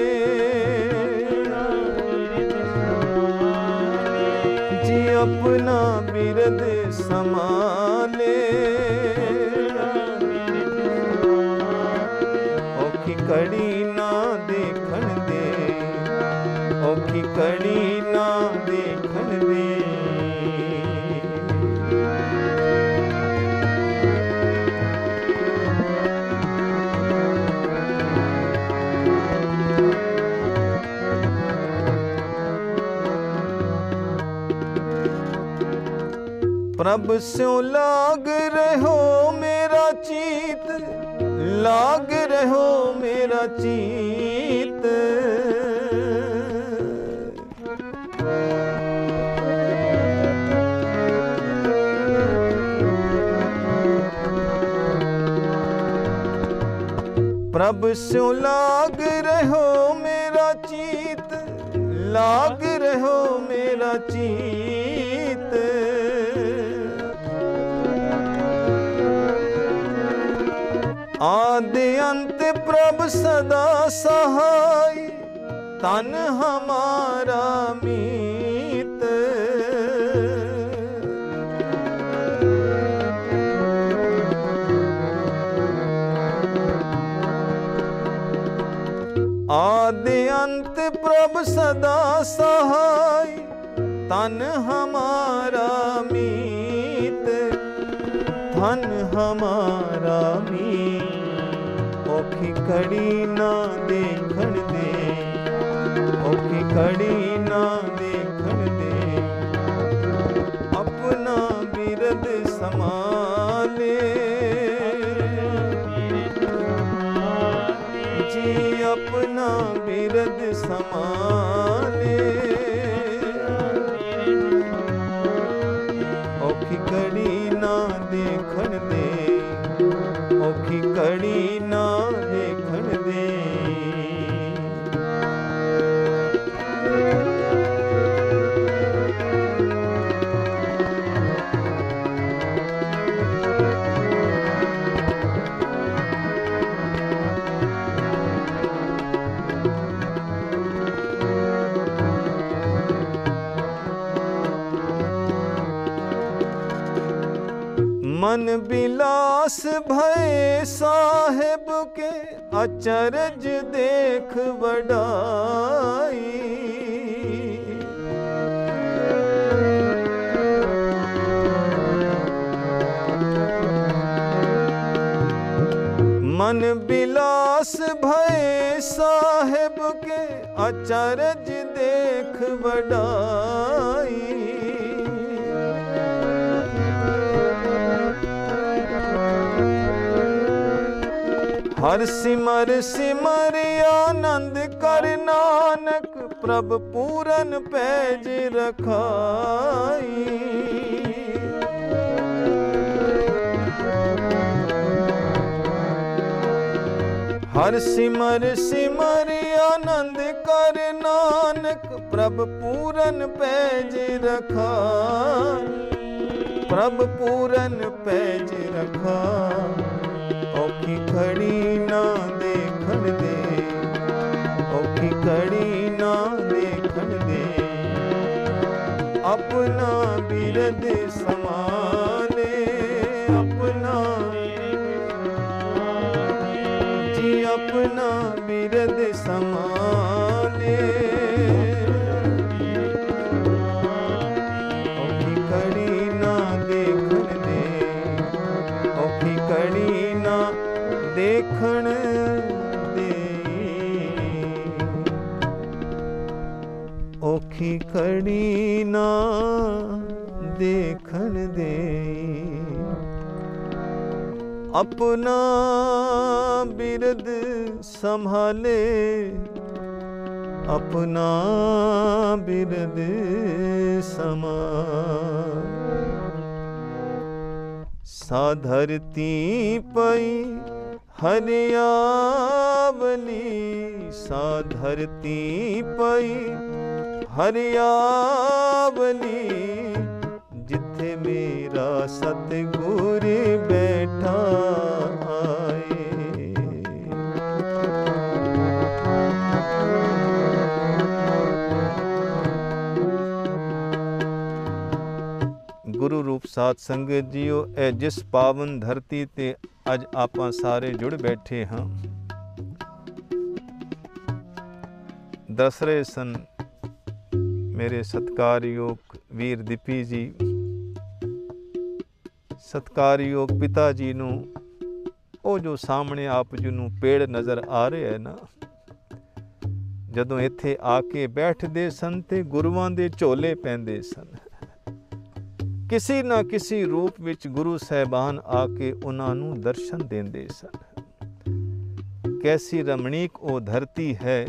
जी, अपना बिरद समाले। औखी कड़ी ना देखन दे, औखी कड़ी ना देखन दे। प्रभ स्यों लाग रहो मेरा चीत, लाग रहो मेरा चीत। प्रभ स्यों लाग रहो मेरा चीत, लाग रहो मेरा चीत। आदि अंत प्रभ सदा सहाय, तन हमारा मीत। आदि अंत प्रभ सदा सहाय, तन हमारा मीत, धन हमारा मीत। औखी कड़ी ना देखन दे, औखी कड़ी ना देखन दे, अपना बिरद समाले जी, अपना बिरद समाले। औखी कड़ी ना देखन दे, औखी कड़ी ना देखन दे। मन बिलास भय साहेब के, अचरज देख वडाई। मन बिलास भय साहेब के, अचरज देख वडाई। हर सिमर सिमर आनंद कर नानक, प्रभ पूरन पैज रखाई। हर सिमर सिमर आनंद कर नानक प्रभ पूरन पैज रखा, प्रभ पूरन पैज रखा। औखी घड़ी ना देखण दे, औखी घड़ी ना देखण दे, अपना बिरद समाने, अपना जी अपना बिरद समाने। औखी घड़ी ना देखण दे, औखी घड़ी ना देखण दे, औखी घड़ी ना देखण दे। अपना बिरद संभाले, अपना बिरद संभाल। साधरती पई हरियावली, साधरती पई हरियावली, जिथे मेरा सतगुर बैठा आए। गुरु रूप साध संगत जीओ, ए जिस पावन धरती ते अज आपां सारे जुड़ बैठे हाँ, दस रहे सन मेरे सत्कारयोग वीर दीपी जी, सत्कारयोग पिता जी नूं ਉਹ ਜੋ ਸਾਹਮਣੇ ਆਪ ਜੀ ਨੂੰ ਪੇੜ ਨਜ਼ਰ ਆ ਰਿਹਾ ਹੈ ਨਾ, ਜਦੋਂ ਇੱਥੇ ਆ ਕੇ ਬੈਠਦੇ ਸਨ ਤੇ ਗੁਰੂਆਂ ਦੇ ਝੋਲੇ ਪੈਂਦੇ ਸਨ। ਕਿਸੇ ਨਾ ਕਿਸੇ ਰੂਪ ਵਿੱਚ ਗੁਰੂ ਸਾਹਿਬਾਨ ਆ ਕੇ ਉਹਨਾਂ ਨੂੰ ਦਰਸ਼ਨ ਦਿੰਦੇ ਸਨ। ਕੈਸੀ ਰਮਣੀਕ ਉਹ ਧਰਤੀ ਹੈ,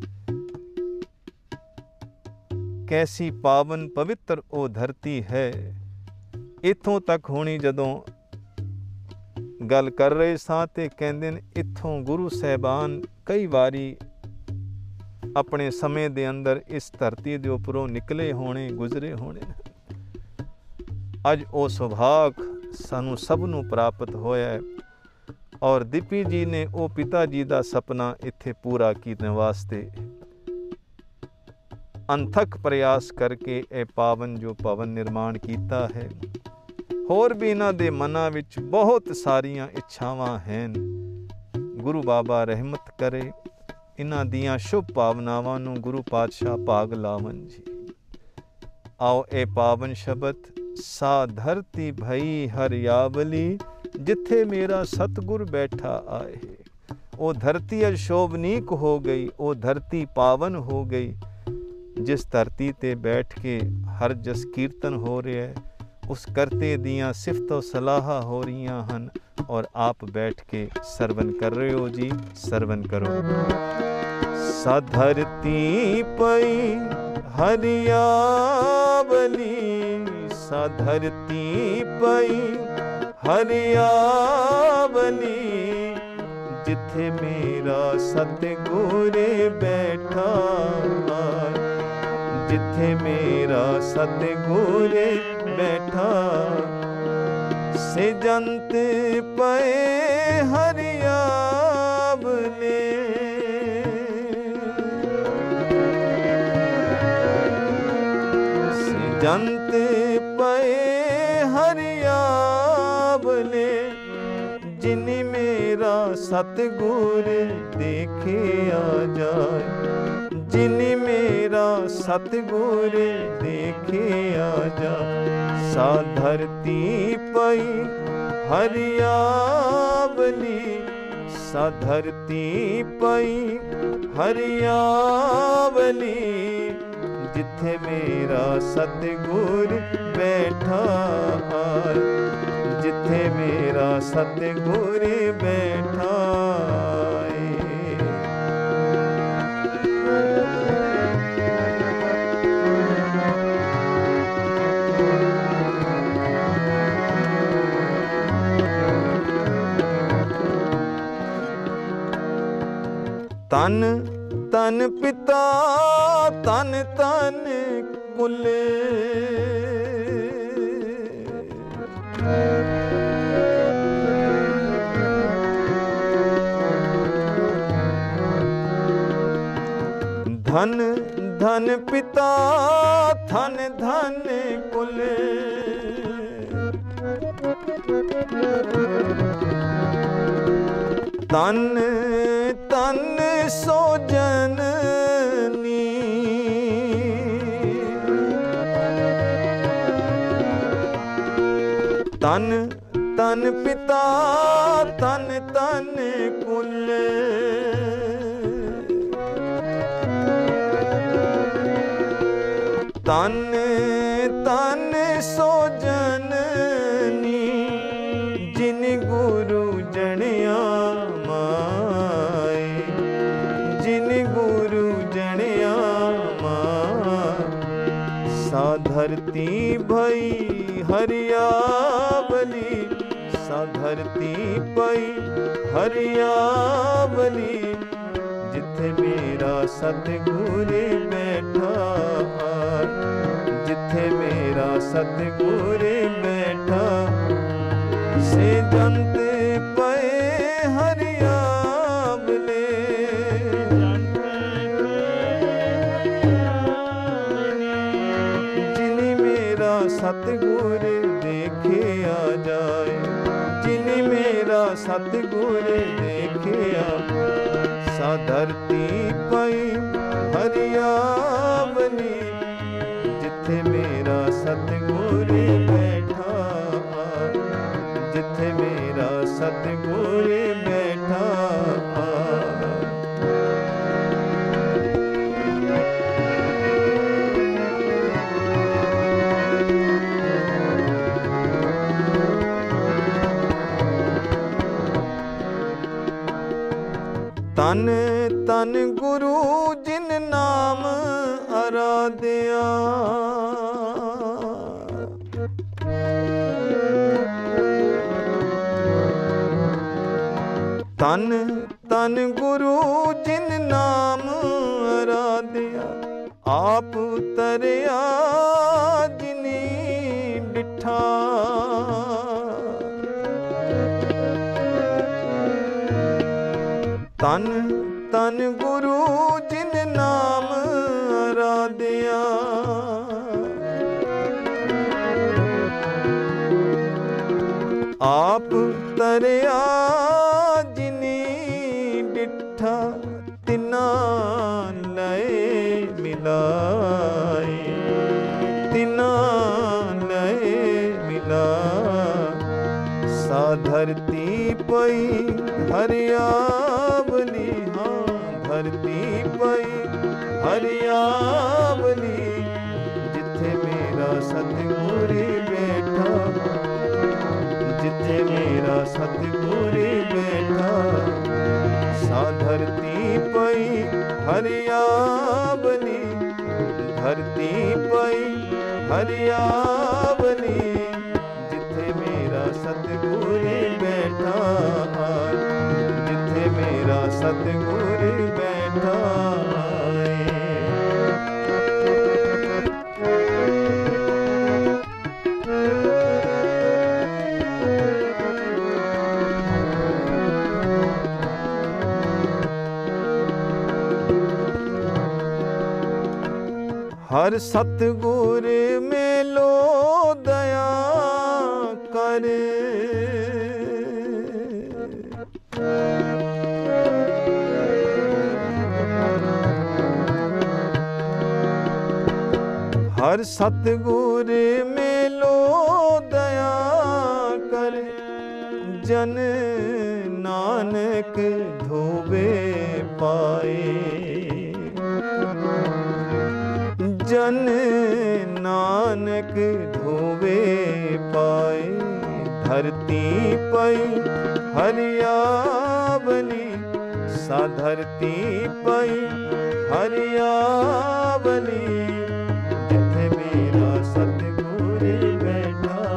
ਕੈਸੀ ਪਾਵਨ ਪਵਿੱਤਰ ਉਹ ਧਰਤੀ ਹੈ। ਇੱਥੋਂ ਤੱਕ ਹੋਣੀ ਜਦੋਂ ਗੱਲ ਕਰ ਰਹੇ ਸਾਂ ਤੇ ਕਹਿੰਦੇ ਨੇ ਇੱਥੋਂ ਗੁਰੂ ਸਾਹਿਬਾਨ ਕਈ ਵਾਰੀ ਆਪਣੇ ਸਮੇਂ ਦੇ ਅੰਦਰ ਇਸ ਧਰਤੀ ਦੇ ਉੱਪਰੋਂ ਨਿਕਲੇ ਹੋਣੇ, ਗੁਜ਼ਰੇ ਹੋਣੇ। ਅੱਜ ਉਹ ਸੁਭਾਗ ਸਾਨੂੰ ਸਭ ਨੂੰ ਪ੍ਰਾਪਤ ਹੋਇਆ ਹੈ ਔਰ ਦੀਪੀ ਜੀ ਨੇ ਉਹ ਪਿਤਾ ਜੀ ਦਾ ਸੁਪਨਾ ਇੱਥੇ ਪੂਰਾ ਕਰਨ ਵਾਸਤੇ ਅੰਥਕ ਪ੍ਰਯਾਸ ਕਰਕੇ ਇਹ ਪਾਵਨ ਜੋ ਭਵਨ ਨਿਰਮਾਣ ਕੀਤਾ ਹੈ। ਹੋਰ ਵੀ ਇਹਨਾਂ ਦੇ ਮਨਾਂ ਵਿੱਚ ਬਹੁਤ ਸਾਰੀਆਂ ਇੱਛਾਵਾਂ ਹਨ। ਗੁਰੂ ਬਾਬਾ ਰਹਿਮਤ ਕਰੇ, ਇਹਨਾਂ ਦੀਆਂ ਸ਼ੁਭ ਭਾਵਨਾਵਾਂ ਨੂੰ ਗੁਰੂ ਪਾਤਸ਼ਾਹ ਭਾਗ ਲਾਵਨ ਜੀ। ਆਓ ਇਹ ਪਾਵਨ ਸ਼ਬਦ, ਸਾ ਧਰਤੀ ਭਈ ਹਰਿਆਵਲੀ, ਜਿੱਥੇ ਮੇਰਾ ਸਤਿਗੁਰ ਬੈਠਾ ਆਏ। ਉਹ ਧਰਤੀ ਅੱਜ ਸ਼ੋਭਨੀਕ ਹੋ ਗਈ, ਉਹ ਧਰਤੀ ਪਾਵਨ ਹੋ ਗਈ, ਜਿਸ ਧਰਤੀ ਤੇ ਬੈਠ ਕੇ ਹਰ ਜਸ ਕੀਰਤਨ ਹੋ ਰਿਹਾ ਹੈ। ਉਸ ਕਰਤੇ ਦੀਆਂ ਸਿਫਤੋ ਸਲਾਹਾਂ ਹੋ ਰਹੀਆਂ ਹਨ ਔਰ ਆਪ ਬੈਠ ਕੇ ਸਰਵਨ ਕਰ ਰਹੇ ਹੋ ਜੀ। ਸਰਵਨ ਕਰੋ। ਸਾਧਰਤੀ ਪਈ ਹਰਿਆਵਲੀ, ਸਾਧਰਤੀ ਪਈ ਹਰਿਆਵਲੀ, ਜਿੱਥੇ ਮੇਰਾ ਸਤਿਗੁਰ ਬੈਠਾ, ਜਿੱਥੇ ਮੇਰਾ ਸਤਿਗੁਰ बैठा। से जंत पए हरियावले, से जंत पए हरियावले, जिन मेरा सतगुर देखे आ जाए, जिन मेरा सतगुर देखे आ जाए। सा धरती पई हरियावली, सा धरती पई हरियावली, जिथे मेरा सतगुर बैठा, जिथे मेरा सतगुर बैठा। ਤਨ ਤਨ ਪਿਤਾ ਤਨ ਤਨ ਕੁਲੇ ਧਨ ਧਨ ਪਿਤਾ ਧਨ ਧਨ ਕੁਲੇ ਤਨ ਤਨ ਸੋ ਜਨਨੀ ਤਨ ਤਨ ਪਿਤਾ ਤਨ ਤਨ ਕੁਲੇ ਤਨ ਤਨ ਸੋ ਜਨਨੀ ਜਿਨ ਗੁਰੂ ਜਣਿਆ ਮਾਏ ਜਿਨ ਗੁਰੂ ਜਣਿਆ ਮਾਏ ਸਾ ਧਰਤੀ ਭਈ ਹਰਿਆਵਲੀ ਸਾ ਧਰਤੀ ਪਈ ਹਰਿਆਵਲੀ ਜਿੱਥੇ ਮੇਰਾ ਸਤਿਗੁਰ ਬੈਠਾ ਜਿੱਥੇ ਮੇਰਾ ਸਤਿਗੁਰ ਬੈਠਾ ਸੇ ਜੰਤ ਪਏ ਹਰਿਆਵਲੇ ਜਿਨੀ ਮੇਰਾ ਸਤਿਗੁਰ ਦੇਖਿਆ ਜਾਏ ਜਿਨੀ ਮੇਰਾ ਸਤਿਗੁਰ ਦੇਖਿਆ ਸਾ ਧਰਤੀ ਪਈ ਹਰਿਆਵਲੀ ਜਿੱਥੇ ਮੇਰਾ ਸਤਿਗੁਰ ਬੈਠਾ ਜਿੱਥੇ ਮੇਰਾ ਸਤਿਗੁਰ ਬੈਠਾ ਤਨ ਤਨ ਗੁਰੂ ਜਿਨ ਨਾਮ ਅਰਾਧਿਆ ਤਨ ਤਨ ਗੁਰੂ ਜਿਨ ਨਾਮ ਅਰਾਧਿਆ ਆਪ ਤਰਿਆ ਜਿਨੀ ਬਿਠਾ ਤਨ ਤਨ ਗੁਰੂ ਜਿਨ ਨਾਮ ਅਰਾਧਿਆ ਆਪ ਤਰਿਆ ਜਿਨੀ ਡਿਠਾ ਤਿਨਾ ਲਏ ਮਿਲਾਏ ਤਿਨਾ ਲਏ ਮਿਲਾ ਸਾ ਧਰਤੀ ਪਈ ਹਰਿਆਵਲੀ ਹਾਂ ਧਰਤੀ ਪਈ ਹਰਿਆਵਲੀ ਜਿੱਥੇ ਮੇਰਾ ਸਤਿਗੁਰ ਬੈਠਾ ਜਿੱਥੇ ਮੇਰਾ ਸਤਿਗੁਰ ਬੈਠਾ ਸਾ ਧਰਤੀ ਪਈ ਹਰਿਆਵਲੀ ਧਰਤੀ ਪਈ ਹਰਿਆਵਲੀ ਜਿੱਥੇ ਮੇਰਾ ਸਤਿਗੁਰ ਬੈਠਾ ਜਿੱਥੇ ਮੇਰਾ ਸਤਿਗੁਰ ਬੈਠਾ ਹਰ ਸਤਿਗੁਰ ਮੇਲੋ ਦਇਆ ਕਰੇ ਹਰ ਸਤਿਗੁਰ ਮੇਲੋ ਦਇਆ ਕਰੇ ਜਨ ਨਾਨਕ ਧੋਵੇ ਪਾਏ ਜਨ ਨਾਨਕ ਧੋਵੇ ਪਾਏ ਧਰਤੀ ਪਈ ਹਰਿਆਵਲੀ ਸਾ ਧਰਤੀ ਪਈ ਹਰਿਆਵਲੀ ਜਿੱਥੇ ਮੇਰਾ ਸਤਿਗੁਰ ਬੈਠਾ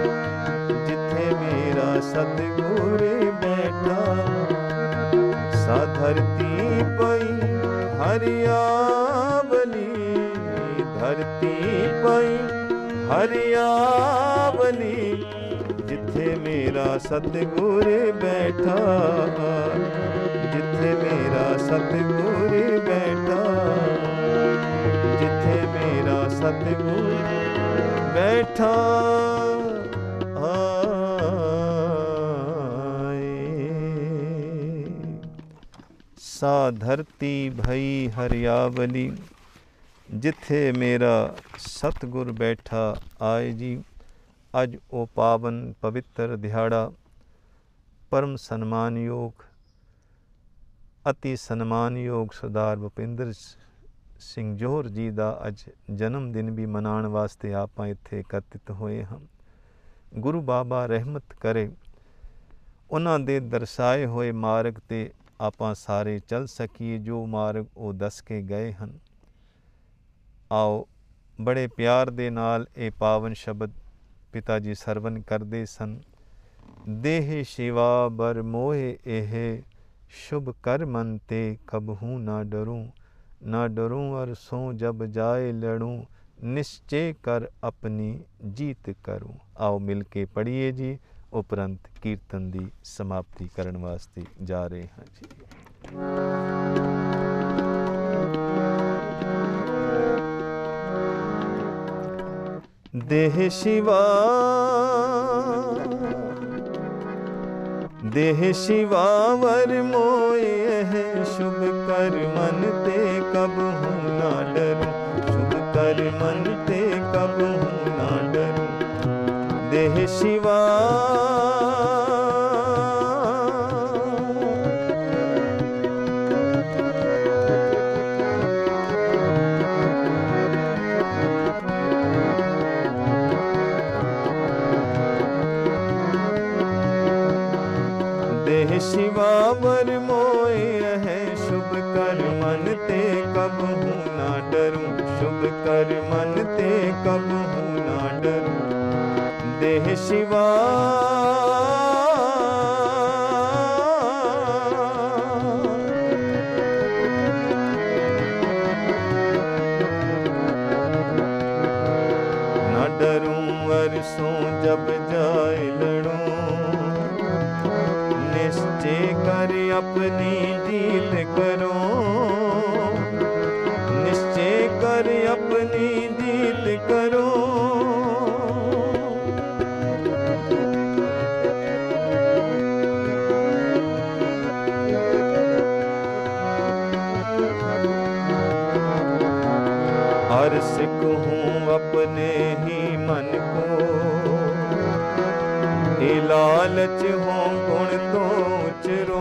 ਜਿੱਥੇ ਮੇਰਾ ਸਤਿਗੁਰ ਬੈਠਾ सा धरती पई हरियावली, धरती पई हरियावली, जिथे मेरा सतगुर बैठा, जिथे मेरा सतगुर बैठा, जिथे मेरा सतगुर बैठा आए। सा धरती भई हरियावली, जिथे मेरा सतगुर बैठा आए जी। अज ओ पावन पवित्र दिहाड़ा परम सन्मानयोग अति सन्मानयोग सरदार भुपिंदर ਸਿੰਘ ਜੋਹਰ ਜੀ ਦਾ ਅੱਜ ਜਨਮ ਦਿਨ ਵੀ ਮਨਾਉਣ ਵਾਸਤੇ ਆਪਾਂ ਇੱਥੇ ਇਕੱਤਰਿਤ ਹੋਏ ਹਾਂ। ਗੁਰੂ ਬਾਬਾ ਰਹਿਮਤ ਕਰੇ ਉਹਨਾਂ ਦੇ ਦਰਸਾਏ ਹੋਏ ਮਾਰਗ 'ਤੇ ਆਪਾਂ ਸਾਰੇ ਚੱਲ ਸਕੀਏ, ਜੋ ਮਾਰਗ ਉਹ ਦੱਸ ਕੇ ਗਏ ਹਨ। ਆਓ ਬੜੇ ਪਿਆਰ ਦੇ ਨਾਲ ਇਹ ਪਾਵਨ ਸ਼ਬਦ ਪਿਤਾ ਜੀ ਸਰਵਨ ਕਰਦੇ ਸਨ। ਦੇਹ ਸ਼ਿਵਾ ਬਰ ਮੋਹਿ ਇਹ शुभ कर मन ते कबहू ना डरूं, ना डरूं और सो जब जाए लड़ूं, निश्चय कर अपनी जीत करूं। आओ मिल के पढ़िए जी, उपरंत कीर्तन दी समाप्ति करन वास्ते जा रहे हैं जी। देह शिवा देह शिवावर मोए है, शुभ कर मन ते कबहू ना डरूं, शुभ कर मन ते कबहू ना डरूं। देह शिवा शिवावर मोए है, शुभ कर मन ते कबहू ना डरूं, शुभ कर मन ते कबहू ना डरूं। देह शिवा ना डरूं अरसों जब जाए लड़ूं, कर अपनी जीत करो, निश्चय कर अपनी जीत करो। हर सिख हूँ अपने ही मन को, ए लालच हो गुण तो उचरो,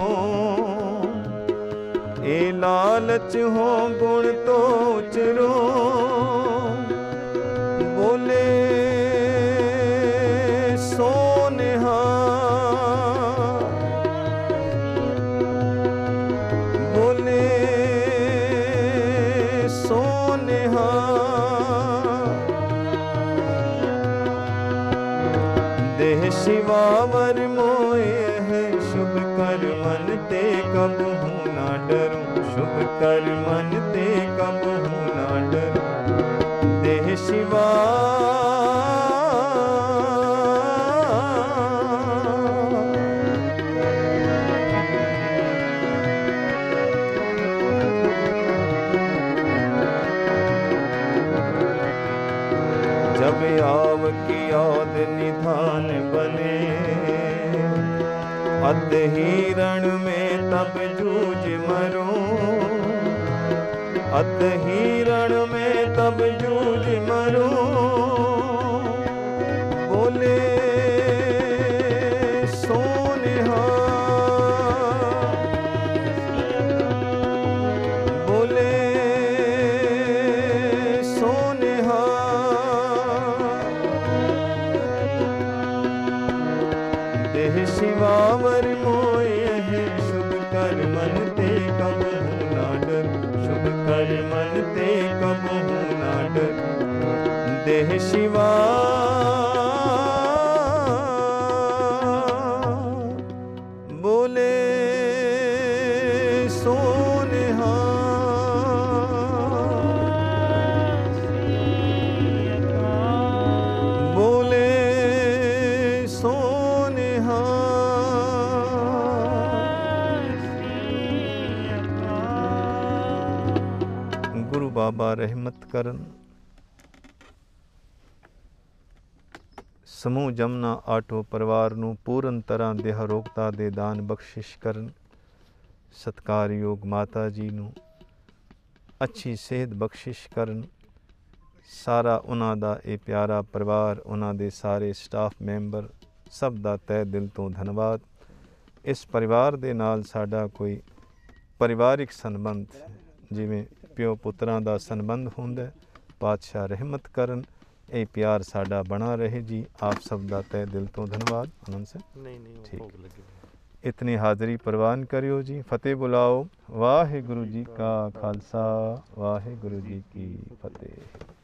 ए लालच हो गुण तो उचरो। बोले सोनिहा, बोले सोनिहा, देह शिवावर मोए है, शुभ कर मन ते कबहू ना डरूं, शुभ कर मन ते कबहू ना डरूं। देह शिवा जब आव की याद निधान बने, अत ही रण में तब जूझ मरूं, अत ही रण में तब जूझ मरूं। बोले सोनिहा, बोले सोनिहा, देह शिवावर मोए है, शुभ कर मन ते कबहू ना डरूं, शुभ कर मन ते कबहू ना डरूं। देह शिवा बोले सोनिहा बोले सोनिहा गुरु बाबा रहमत करन। ਸਮੂਹ ਜਮਨਾ ਆਟੋ ਪਰਿਵਾਰ ਨੂੰ ਪੂਰਨ ਤਰ੍ਹਾਂ ਦੇਹ ਰੋਗਤਾ ਦੇ ਦਾਨ ਬਖਸ਼ਿਸ਼ ਕਰਨ। ਸਤਿਕਾਰਯੋਗ ਮਾਤਾ ਜੀ ਨੂੰ ਅੱਛੀ ਸਿਹਤ ਬਖਸ਼ਿਸ਼ ਕਰਨ। ਸਾਰਾ ਉਹਨਾਂ ਦਾ ਇਹ ਪਿਆਰਾ ਪਰਿਵਾਰ, ਉਹਨਾਂ ਦੇ ਸਾਰੇ ਸਟਾਫ ਮੈਂਬਰ, ਸਭ ਦਾ ਤਹਿ ਦਿਲ ਤੋਂ ਧੰਨਵਾਦ। ਇਸ ਪਰਿਵਾਰ ਦੇ ਨਾਲ ਸਾਡਾ ਕੋਈ ਪਰਿਵਾਰਿਕ ਸੰਬੰਧ, ਜਿਵੇਂ ਪਿਓ ਪੁੱਤਰਾਂ ਦਾ ਸੰਬੰਧ ਹੁੰਦਾ, ਪਾਤਸ਼ਾਹ ਰਹਿਮਤ ਕਰਨ। ਇਹ ਪਿਆਰ ਸਾਡਾ ਬਣਾ ਰਹੇ ਜੀ। ਆਪ ਸਭ ਦਾ ਤਹਿ ਦਿਲ ਤੋਂ ਧੰਨਵਾਦ। ਆਨੰਦ ਸਿੰਘ ਨਹੀਂ ਠੀਕ। ਇਤਨੀ ਹਾਜ਼ਰੀ ਪ੍ਰਵਾਨ ਕਰਿਓ ਜੀ। ਫਤਿਹ ਬੁਲਾਓ। ਵਾਹਿਗੁਰੂ ਜੀ ਕਾ ਖਾਲਸਾ, ਵਾਹਿਗੁਰੂ ਜੀ ਕੀ ਫਤਿਹ।